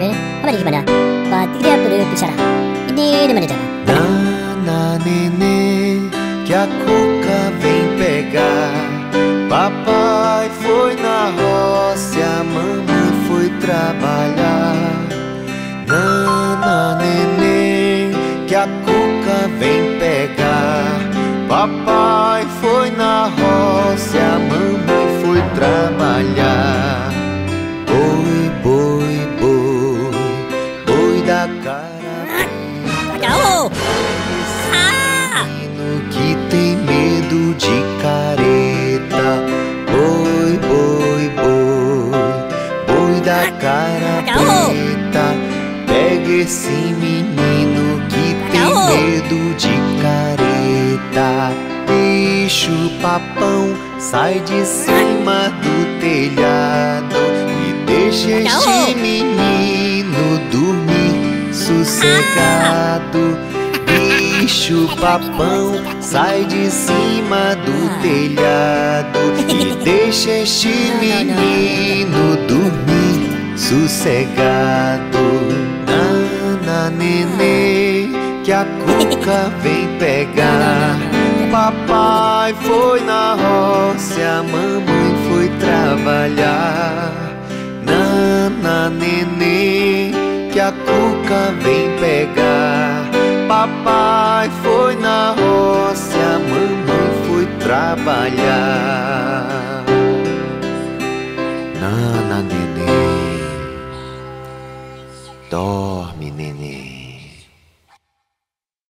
Apa di gimana? Tiga puluh bicara. Ini di mana cara? Nana nenê, que a cuca vem pegar. Papai foi na roça e a mamãe foi trabalhar. Nana nenê, que a cuca vem pegar. Papai foi na roça e a mamãe foi trabalhar. Boi, boi, boi, boi da cara Kacau! menino que tem medo de careta. Boi, boi, boi, boi da cara preta. Pega esse menino que tem medo de careta. Bicho papão, sai de cima do telhado e deixa este menino dormir sossegado. Bicho papão, sai de cima do telhado e deixa este menino dormir sossegado. Nana nenê, que a cuca vem pegar. Papai foi na roça e a mamãe foi trabalhar. Nana nenê, que a cuca vem pegar. Papai foi na roça e a mamãe foi trabalhar.